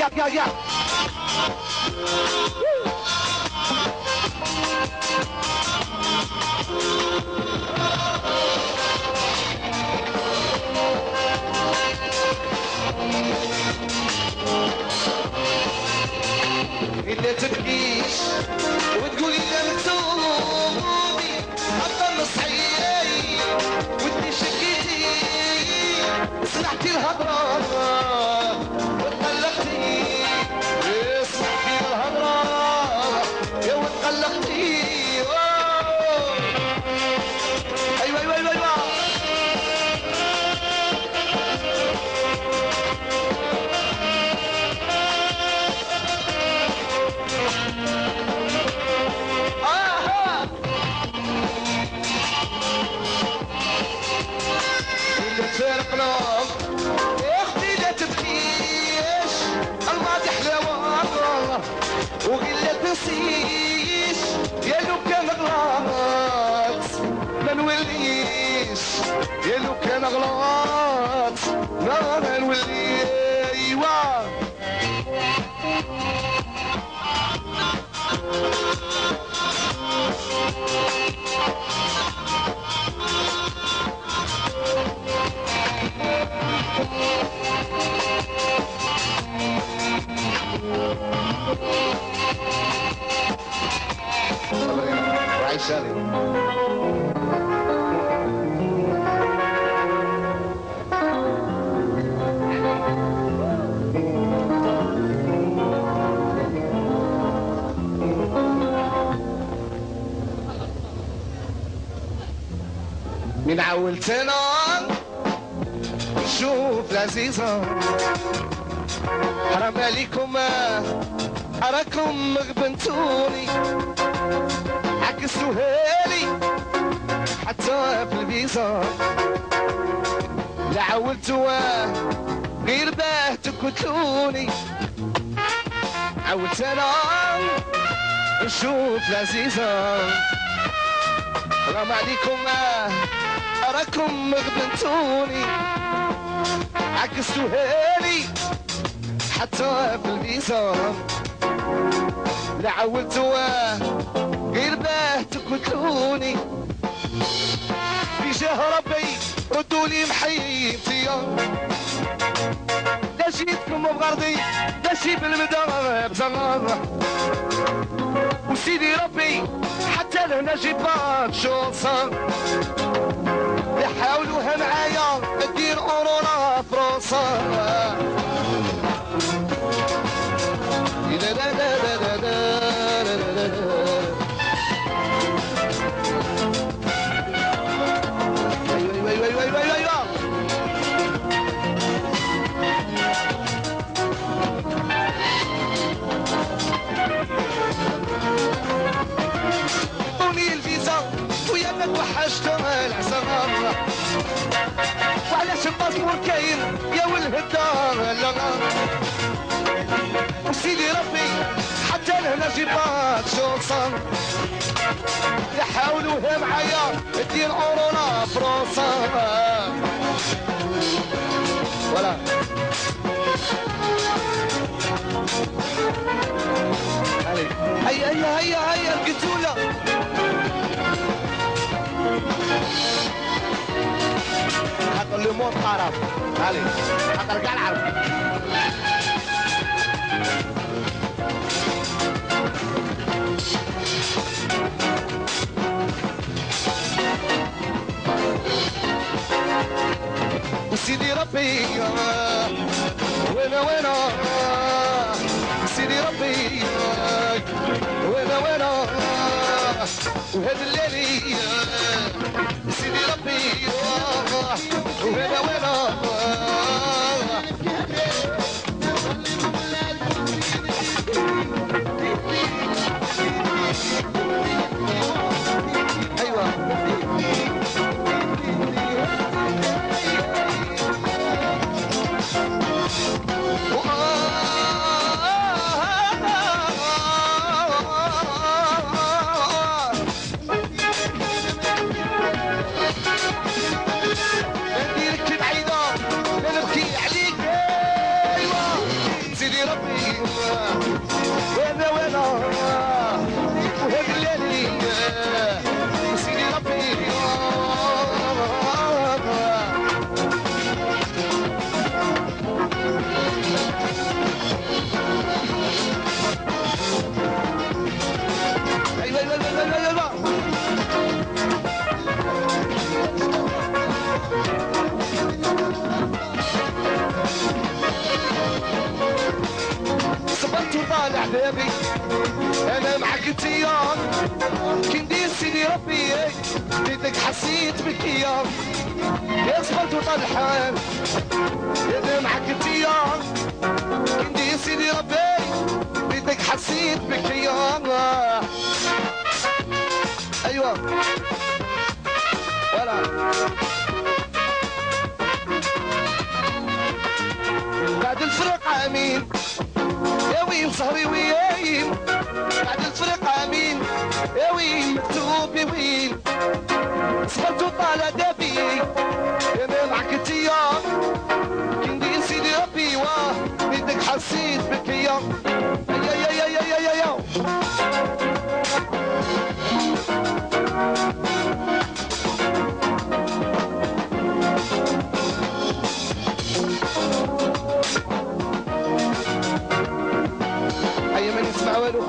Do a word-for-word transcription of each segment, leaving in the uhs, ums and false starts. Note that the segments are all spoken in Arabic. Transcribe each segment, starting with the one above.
يا يا إلا تبكيش وتقولي لا مكتوبي أفضل صحيح ودي شكيتي سمعتي الهضرة وتقلقتي سمعتي الهضرة يا وتقلقتي أيوة أيوة أيوة أيوة فرقنا يا اختي لا تبكيش الماضي حلى والله وغير لا تنسيش يا لو كان غلط ما نوليش يا لو كان غلط ما نولي ايوا وعيش هذه من عولتنا شوف لذيذة حرام عليكم أراكم غبنتوني عكستوها لي حتى في الفيزا لا عولتوا غير باه تقتلوني عولت انا نشوف لذيذة حرام عليكم أراكم غبنتوني عكستوها لي حتى في الفيزا لا عولتوا غير باه تقتلوني بجاه ربي ردوا لي محيطي لا جيتكم بغرضي لا شي بالمدار بزغار وسيدي ربي حتى لهنا جيبات شو صار يحاولوها معايا ندير قرونا فرنسا لا لا لا لا لا لا لا ايوه ايوه ايوه ايوه ايوه بوني الفيزا ويا ما توحشت العسرة وعلاش الباسبور كاين يا والهدار لا وسيدي ربي حتى لهنا جيبات شو صار يحاولوها معايا دير قرونا فرنسا ولا هيا هيا هيا هيا القتولة خاطر لي موت عرب هالي خاطر كاع العرب وسيدي ربي وينا وينا سيدي ربي وينا وينا وهذا الليل سيدي ربي وينا وينا بديتك حسيت بك يا يا صبرت وطلحان يا معك انتيا كنتي يا سيدي ربي بديتك حسيت بك يا ايوه ولا بعد الفرق امين يا وين سهري وين بعد الفرق امين يا وين مكتوب يا وين صبرت وطال دابي يا معك انتيا كندير سيدي ربي واه بدك حسيت بك يا يا يا يا يا يا يا هيا ما نسمع والو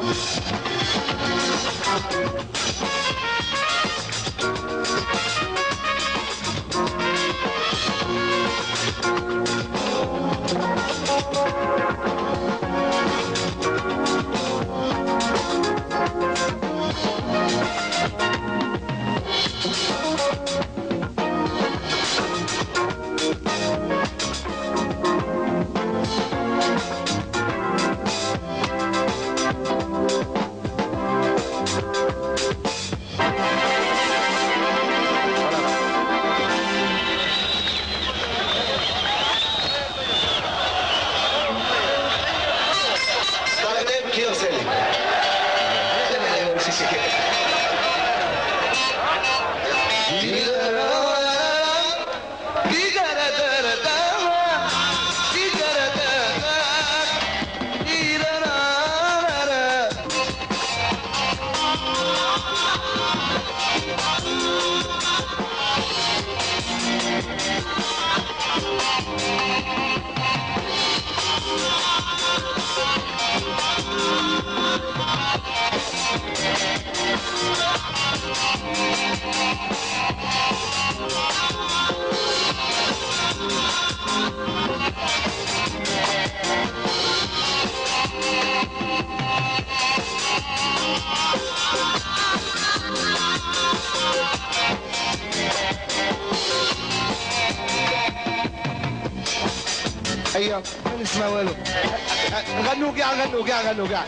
هيا ما نسمع والو غنوا كاع غنوا كاع غنوا كاع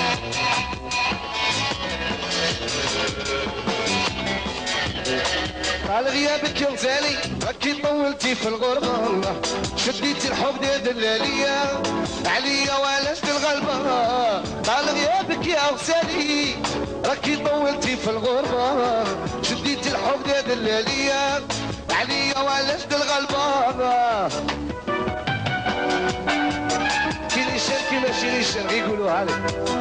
طال غيابك يا غزالي راكي طولتي في الغربة شديتي الحب يا دلالية عليا وعلاش الغلبة طال غيابك يا غزالي راكي طولتي في الغربة شديتي الحب يا دلالية عليا وعلاش الغلبة كيلي شاركي ماشي لي شاركي يقولوا عليك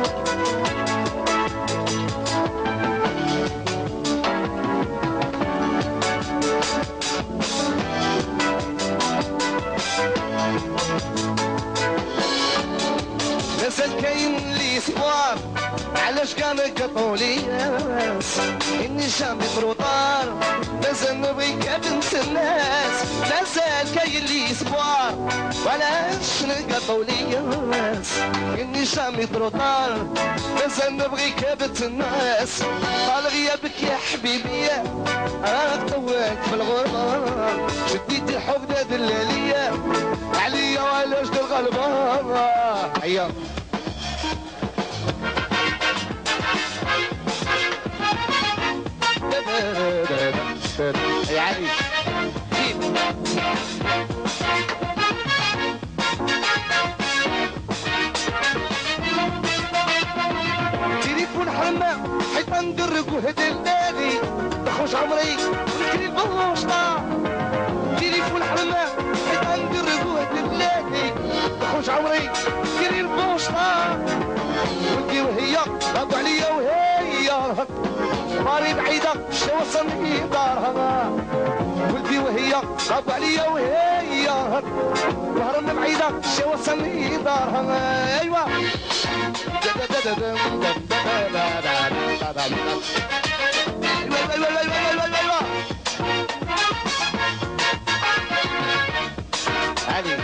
مازال كاين لي سوار علاش كان قطولي اني جامي بروطار مازال نبغيك بنت الناس مازال كاين لي سوار وعلاش قطولي اني جامي بروطار مازال نبغيك بنت الناس طال غيابك يا حبيبي راك طولت في الغربة شديت الحب دا دلالية عليا وعلاش الغلبة هيا يا علي تليفون حرمة حيت ندرك وهدلالي تخرج عمري ونكري البوشطة تليفون حرمة حيت ندرك وهدلالي تخرج عمري نكري البوشطة ولدي وهي غابوا عليا وهي ماري بعيدة شا وصلني دارها ولدي وهي غابوا عليا وهي وهرنا بعيدة شا وصلني دارها ايوا ايوا ايوا ايوا ايوا ايوا علي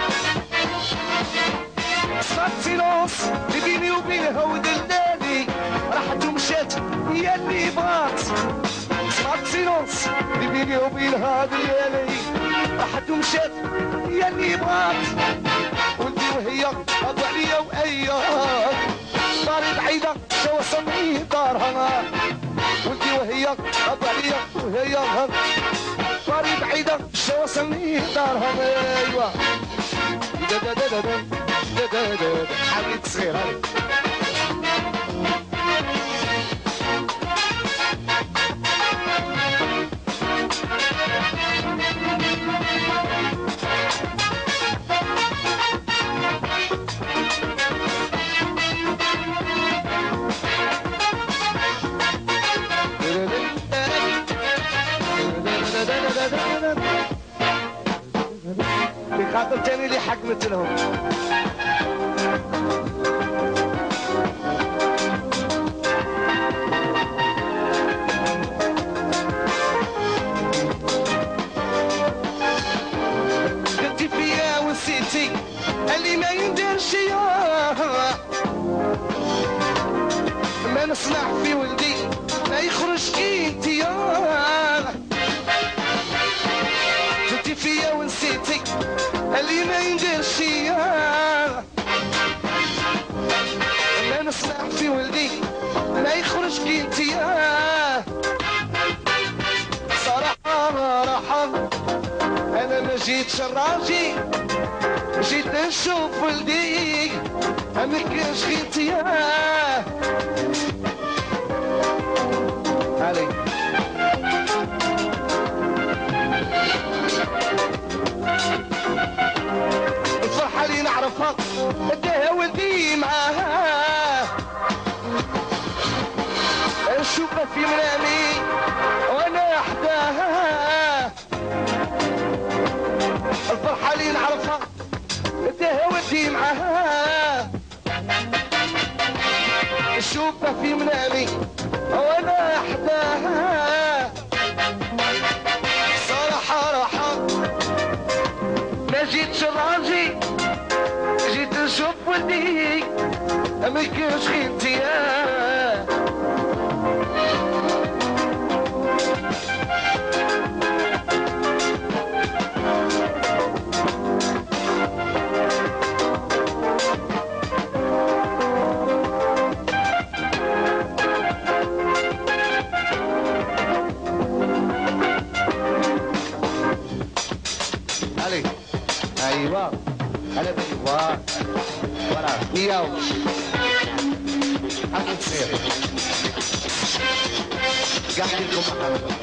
صار سيلونس بيني وبينها ودلالي راحت ومشات هي اللي بغات صارت سيلونس اللي بيني وبين هاد الليالي راحت ومشات هي اللي بغات ولدي وهي غابوا عليا واياك داري بعيدة شا وصلني دارها ولدي وهي غابوا عليا وهي داري بعيدة شا وصلني دارها ايوا دا دا دا دا دا دا دا حبيت صغير هذيك خاطر تاني اللي حكمت لهم قلتي فيا ونسيتي اللي ما يندرش ما نسمع في ولدي ما يخرج كي انتي قلتي فيا ونسيتي اللي ما ينديرش ما نسمع في ولدي ما يخرج كي انتيا صراحة راحة انا ما جيتش الراجي جيت نشوف ولدي ما كانش غير انتيا علي الفرحة اللي نعرفها اداها ولدي معاها نشوفها في منامي وانا حداها الفرحة اللي نعرفها اداها ولدي معاها نشوفها في منامي وانا حداها صراحة راحة ما جيتش راجي جيت نشوف ولدي ما كانش غير انتيا علي ايوه انا بدي واه ولا ياو عفوا تصير قاعد لكم محمد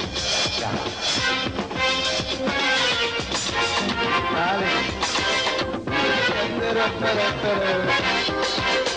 علي